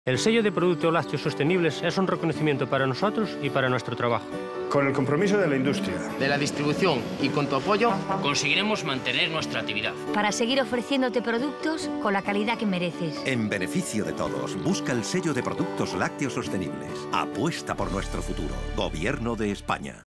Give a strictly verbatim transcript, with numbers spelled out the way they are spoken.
El sello de Productos Lácteos Sostenibles es un reconocimiento para nosotros y para nuestro trabajo. Con el compromiso de la industria, de la distribución y con tu apoyo, conseguiremos mantener nuestra actividad. Para seguir ofreciéndote productos con la calidad que mereces. En beneficio de todos, busca el sello de Productos Lácteos Sostenibles. Apuesta por nuestro futuro. Gobierno de España.